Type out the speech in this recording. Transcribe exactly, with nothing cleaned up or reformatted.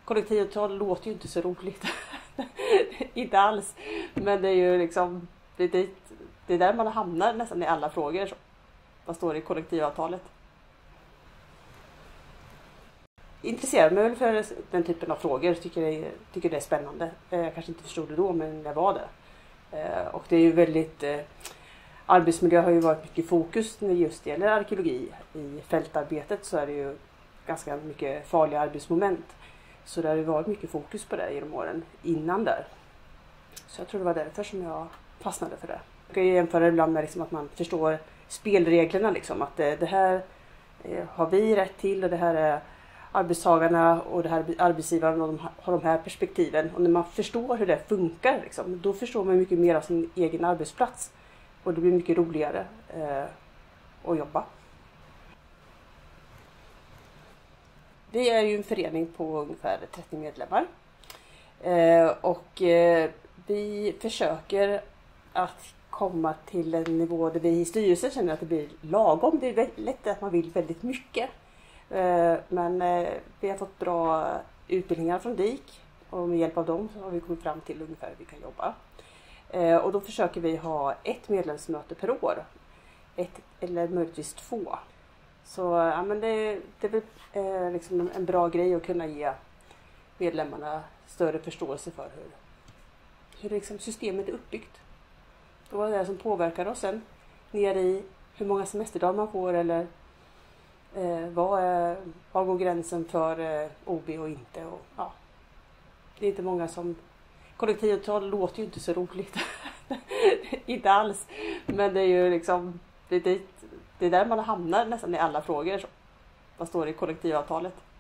kollektivavtal låter ju inte så roligt. Inte alls. Men det är ju liksom, det, det, det är där man hamnar nästan i alla frågor. Så. Vad står det i kollektivavtalet? Intresserar mig väl för den typen av frågor. Tycker det, tycker det är spännande. Jag kanske inte förstod det då, men jag var det. Och det är ju väldigt... Arbetsmiljö har ju varit mycket fokus när just det gäller arkeologi. I fältarbetet så är det ju ganska mycket farliga arbetsmoment. Så det har ju varit mycket fokus på det genom åren innan där. Så jag tror det var därför som jag fastnade för det. Jag kan jämföra ibland med liksom att man förstår spelreglerna. Liksom, att det, det här har vi rätt till och det här är arbetstagarna och det här är arbetsgivaren och de har de här perspektiven. Och när man förstår hur det funkar, liksom, då förstår man mycket mer av sin egen arbetsplats. Och det blir mycket roligare eh, att jobba. Vi är ju en förening på ungefär trettio medlemmar. Eh, och eh, vi försöker att komma till en nivå där vi i styrelsen känner att det blir lagom. Det är lätt att man vill väldigt mycket. Eh, men eh, vi har fått bra utbildningar från D I K. Och med hjälp av dem så har vi kommit fram till ungefär hur vi kan jobba. Eh, och då försöker vi ha ett medlemsmöte per år. Ett eller möjligtvis två. Så ja, men det, det är väl eh, liksom en bra grej att kunna ge medlemmarna större förståelse för hur, hur liksom systemet är uppbyggt. Och vad det är som påverkar oss sen. Ner i hur många semesterdagar man får eller eh, vad, är, vad går gränsen för eh, O B och inte. Och, ja. Det är inte många som... Kollektivavtal låter ju inte så roligt. Inte alls. Men det är ju liksom... Det, det, det är där man hamnar nästan i alla frågor. Så. Vad står det i kollektivavtalet?